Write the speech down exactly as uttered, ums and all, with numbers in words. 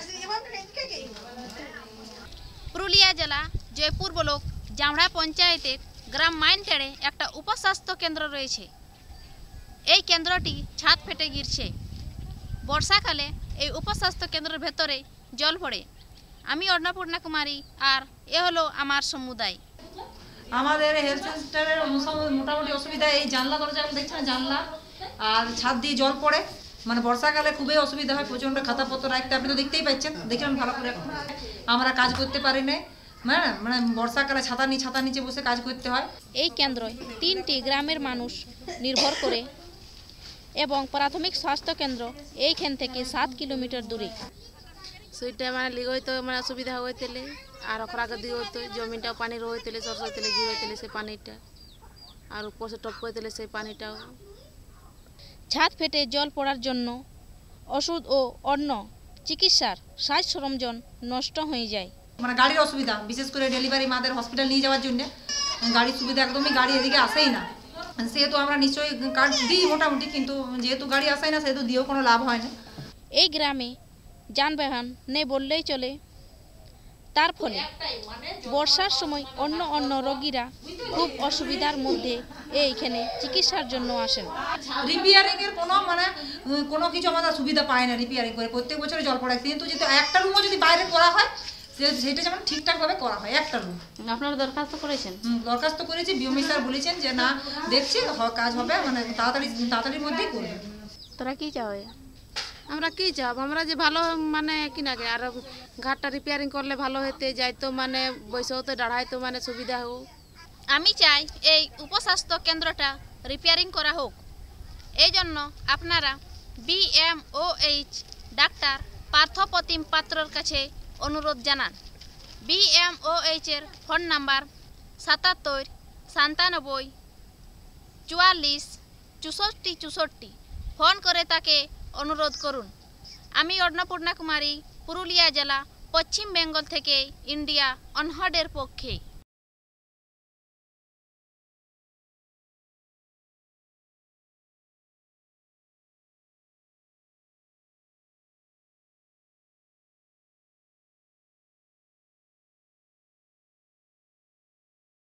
পুরুলিয়া জেলা জয়পুর ব্লক জামড়া পঞ্চায়েতের গ্রাম মাইনটেড়ে একটা উপস্বাস্থ্য কেন্দ্র রয়েছে। এই কেন্দ্রটি ছাদ ফেটে গিয়েছে। বর্ষাকালে এই উপস্বাস্থ্য কেন্দ্রের ভেতরে জল পড়ে। আমি অন্নপূর্ণা কুমারী, আর এ হলো আমার সমুদায়। আমাদের হেলথ সেন্টারের মোটামুটি অসুবিধা এই জানলা দরজা দেখছেন, জানলা আর ছাদ দিয়ে জল পড়ে, মানে বর্ষাকালে খুবই অসুবিধা হয়। প্রচণ্ড খাতাপত্র রাখতে, আপনি তো দেখতেই পাচ্ছেন, দেখলাম ভালো করে। আমরা কাজ করতে পারি না, হ্যাঁ, মানে বর্ষাকালে ছাতা নিয়ে ছাতা নিচে বসে কাজ করতে হয়। এই কেন্দ্রে তিনটি গ্রামের মানুষ নির্ভর করে এবং প্রাথমিক স্বাস্থ্য কেন্দ্র এইখান থেকে সাত কিলোমিটার দূরে। সেইটা মানে লিগ হইতো, মানে অসুবিধা হইতেলে আর অখরাকে দিয়ে হইতো, জমিটাও পানি রইতেলে, চর্চ হইতেলে, ঘি হইতেলে সেই পানিটা, আর উপর সে টপ হইতেলে সেই পানিটাও। ছাদ ফেটে জল পড়ার জন্য ওষুধ ও অন্য চিকিৎসার সাজ সরঞ্জাম নষ্ট হয়ে যায়। মানে গাড়ির অসুবিধা, বিশেষ করে ডেলিভারি মাদের হসপিটাল নিয়ে যাওয়ার জন্য গাড়ির সুবিধা একদমই, গাড়ি এদিকে আসেই না। সেহেতু আমরা নিশ্চয়ই কার্ড দিই মোটামুটি, কিন্তু যেহেতু গাড়ি আসে না সেহেতু দিয়েও কোনো লাভ হয় না। এই গ্রামে যানবাহন নেই বললেই চলে। তার ফলে বর্ষার সময় অন্য অন্য রোগীরা খুব অসুবিধার মধ্যে এইখানে চিকিৎসার জন্য আসেন। রিপেয়ারিং এর কোনো মানে কোনো কিছু আমাদের সুবিধা পায় না রিপেয়ারিং করে। প্রত্যেক বছরে জল পড়ে, কিন্তু যদি একটা রুমও যদি বাইরে করা হয় সেটা যেমন ঠিকঠাকভাবে করা হয়। একটা রুম আপনারা দরখাস্ত করেছেন? হুম, দরখাস্ত করেছি। বিওমি স্যার বলেছেন যে না, দেখছি কাজ হবে, মানে তাড়াতাড়ি তাড়াতাড়ির মধ্যেই করবে। তোরা কি চাও? আমরা কি চাব, আমরা যে ভালো মানে কি না, আর ঘাটটা রিপেয়ারিং করলে ভালো হতে যাইতো, মানে বৈশা হতে দাঁড়াইতো, মানে সুবিধা হোক। আমি চাই এই উপস্বাস্থ্য কেন্দ্রটা রিপেয়ারিং করা হোক। এই জন্য আপনারা বিএমওএইচ ডাক্তার পার্থপ্রতিম পাত্রর কাছে অনুরোধ জানান। বিএমওএইচ এর ফোন নাম্বার সাতাত্তর সাতানব্বই চুয়াল্লিশ চৌষট্টি চৌষট্টি। ফোন করে তাকে অনুরোধ করুন। আমি অন্নপূর্ণা কুমারী, পুরুলিয়া জেলা, পশ্চিম বেঙ্গল থেকে ইন্ডিয়া অনহার্ডের পক্ষে।